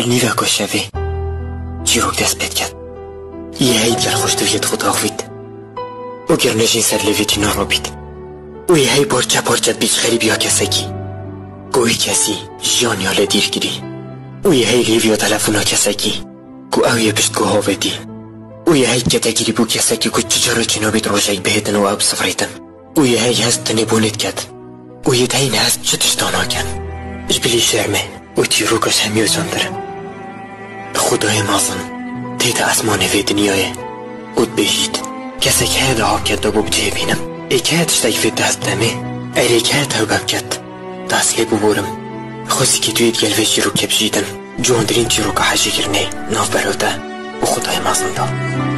النيفا كوشافي جيروك دست بيت كات يهيد للخوش تفيد خود أغفيد وقرنجين سر لفيتي نارو بيت ويهي بورچا بيش غريب يا كساكي قوي كسي جان يالا دير كري ويهي ليفيو تلفونا كساكي كو اوية بشت كو هاويدي ويهي كتاكيري بو كساكي كو تجارو چنو بيت روشاك بهتن و اب صفريتن ويهي هست تنبونت كات ويدهين هست شتشتانا كان اجبلي شرمه وتيروكش هميو سندر خدای مازن تيدا اسمان في دنياي قد بيجيت كسك هذا عاكد دبو بجيبينم ايكاد اشتاك في دست دمي اريكاد هو بابكت دست لي بمورم خوزي كي تويد قلبي شيروك بجيدن جون درين تيروك حاجي كرني ناف بروتا وخدای مازن دا